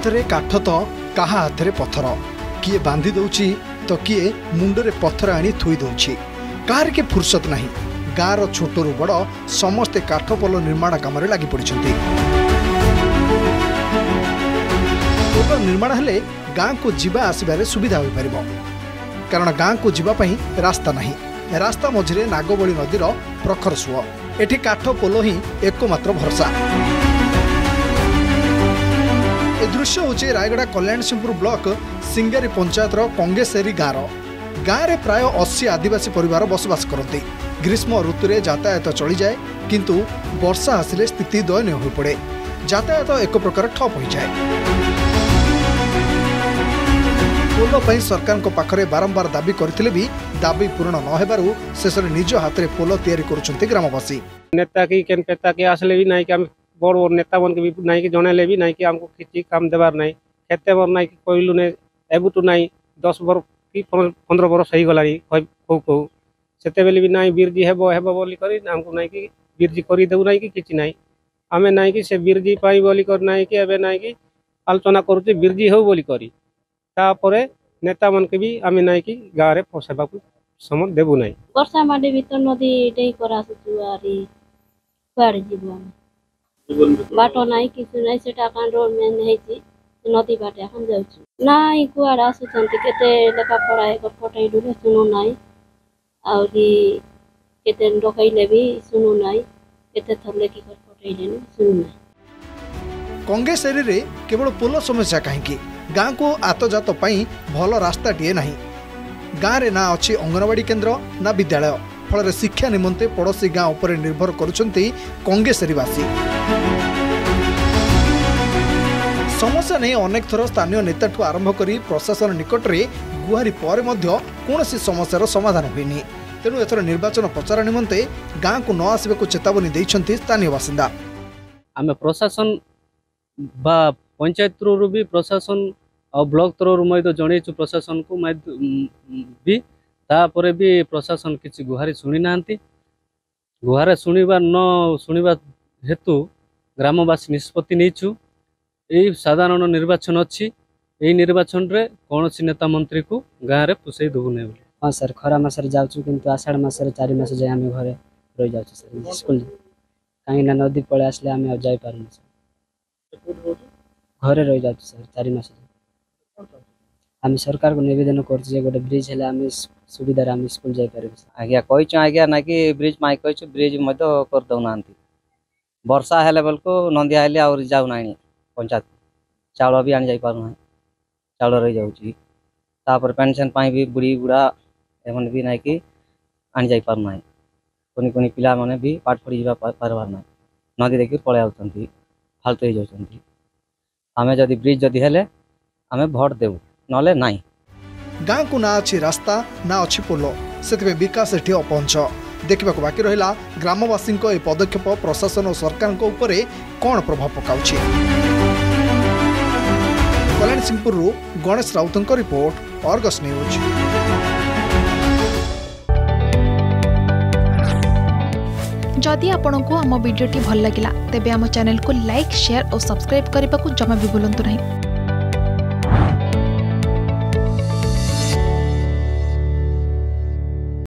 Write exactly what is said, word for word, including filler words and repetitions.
हाथ में काठ तो काहा हाथ में पत्थर किए बांधी दौची तो किए मुंडरे पत्थर आनी थुई दौची कार के फुर्सत नहीं। गाँव छोटू बड़ समस्ते काठ पोल निर्माण काम लगी पड़ी। पोल निर्माण हेले गाँ को जीवा आसबार सुविधा हो पार कारण गाँ को जीवाई रास्ता नहीं। रास्ता मझिरे नागबली नदीर प्रखर सुओ एठी काठ पोल ही एकमात्र भरसा। ए दृश्य होचे रायगड़ा कल्याण सिंहपुर ब्लॉक सिंगारी पंचायतर कंगेसेरी गाँव गाँव में प्राय अस्सी आदिवासी परिवार बसवास करते। ग्रीष्म ऋतु में यातायात चली जाए किंतु वर्षा आसिले स्थिति दयनीय हो पड़े। यातायात एक प्रकार ठप हो जाए। पोल पर सरकार को पाखरे बारंबार दाबी करथिले भी दाबी पूर्ण न हेबारु शेष निज हाथ में पोल तैयारी करुछन्ते ग्रामवासी। नेता की केन पेता के आसले भी नहीं कि हम बड़ बड़ नेता बन के भी नहीं कि जनले भी नहीं कि हमको किसी काम देवार नहीं खेते बर नहीं कि कहलु ने एबुटू नहीं दस बर कि पंद्रह बरस हो गलानी कहू कहू से भी नहीं बीरजी हेब हेब बोली करी हमको नहीं कि बीरजी कर देऊ नहीं कि किसी नहीं आमे नहीं कि से बीरजी पाई बोली कर नहीं कि एबे नहीं कि आलोचना करूचे बीरजी हो बोली करी तापरे नेता मन के भी आमे नहीं कि गाँव में फसैबा को समझ देबू नहीं। वर्षा माडे भीतर नदी डेई करा सुआरी कुआड़ जीवन बाटो नहीं किसी नहीं सेटा कान रोड में नहीं थी नदी बाटे हम जाउछु नहीं कुआड़ आसुचंती केते लेखा पढ़ा एक फटाई डुले सुनो नहीं आउरी केते डकैले भी सुनो नहीं केते थले की कर फटाई लेनी सुनो नहीं। कंगेसेरी रे केवल पोल समस्या कहीं गाँ को आतजात पाई भल रास्ता टीए नहीं। गाँव में ना अच्छी अंगनवाड़ी केन्द्र ना विद्यालय फल शिक्षा निमंते पड़ोशी गाँव उपर निर्भर करुछंती कंगेसेरीवासी। समस्या नहीं अनेक थर स्थानीय नेता ठू आरंभ करी प्रशासन निकट में गुहारी पर मध्य कौनसी समस्यार समाधान हुईनी। तेणु एथर निर्वाचन प्रचार निमंते गाँ को न आसबाकू चेतावनी देइछंती स्थानीय बासिंदा। आमे प्रशासन बा पंचायत तरह भी प्रशासन और ब्लॉक तरह मैं तो जनईचु प्रशासन को मैं भी तापर भी प्रशासन किसी गुहारी शुणी ना गुहारे शुणा न शुणा हेतु ग्रामवासी निष्पत्ति नहींचु यही साधारण निर्वाचन अच्छी यही निर्वाचन रे कौन सी नेता मंत्री को गाँव में पुसई देबुने। हाँ सर खरा मसरे जाऊँ किंतु आषाढ़ मसरे चार मास जाए आम घरे रही जाऊँ सर स्कूल कहीं नदी पड़े आसले आम जाई पारु सर घरे रही जाऊँ सर चार मास आम सरकार को निवेदन कर गोटे ब्रिज है आम सुविधा आम स्कूल जापर आज्ञा कहीचु आज्ञा ना कि ब्रिज माई कहीचु ब्रिज कर दौना वर्षा हेले बेल को नंदिया हेले आउरी जाऊना पंचायत चाउल भी आनी जापारना चाउल रही जाऊँपर पेनसन भी बुढ़ी बुढ़ा एमन भी ना कि आनी जापारना कुनि कुनि पिला माने भी पाठ पढ़ी जा पारबार ना नदी देखिए पलि आउछंती फालतू हो जाउछंती आमे जदि ब्रिज जदि हेले आमे भोट देबू नले नाही। गाँ को ना अच्छी रास्ता ना अच्छी पोल से विकास एटी अपहंच देखा बाकी रहा ग्रामवासी पदक्षेप प्रशासन और सरकार उपरे कौन प्रभाव पकाउछि। Kalyan Singhpur Ganesh Raut report Argus news. जदि आपंक आम भिडी भल लगा तेब आम चैनल को लाइक शेयर और सब्सक्राइब करने को जमा भी भूलु नहीं।